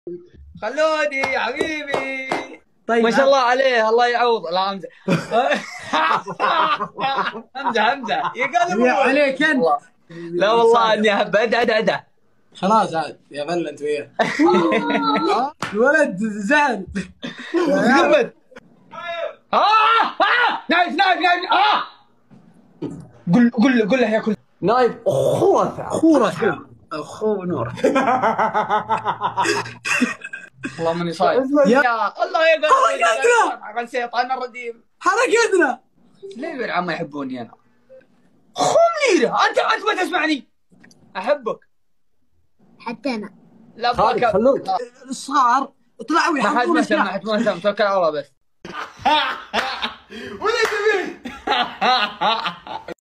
خلودي يا حبيبي. طيب ما شاء الله عليه، الله يعوض. لا امزح. امزح يقلب يا عليك انت. لا والله اني احب. اده خلاص عاد يا فله انت وياه. الولد زعل. محمد. نايف قل له يا كل نايف خورة اخو نور. والله ماني صاير. يا الله يا قلبي. الشيطان الرجيم. حركتنا. ليه يا عم يحبوني انا؟ خم ليره. انت ما تسمعني. احبك. حتى أنا. لا خالد خلود الصغار طلعوا ما حد يحبون مسم ما حد مسم. توكل على الله بس. ولا جميل.